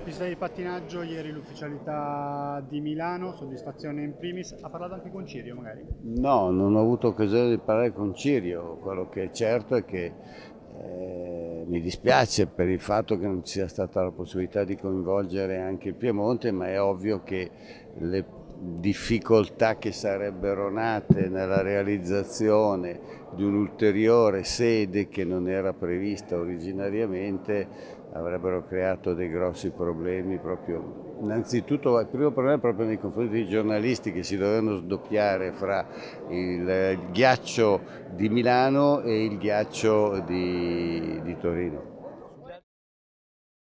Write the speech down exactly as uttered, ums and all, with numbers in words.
Pista di pattinaggio, ieri l'ufficialità di Milano, soddisfazione in primis, ha parlato anche con Cirio magari? No, non ho avuto occasione di parlare con Cirio, quello che è certo è che eh, mi dispiace per il fatto che non ci sia stata la possibilità di coinvolgere anche il Piemonte, ma è ovvio che le difficoltà che sarebbero nate nella realizzazione di un'ulteriore sede che non era prevista originariamente avrebbero creato dei grossi problemi proprio, innanzitutto il primo problema è proprio nei confronti dei giornalisti che si dovevano sdoppiare fra il ghiaccio di Milano e il ghiaccio di, di Torino.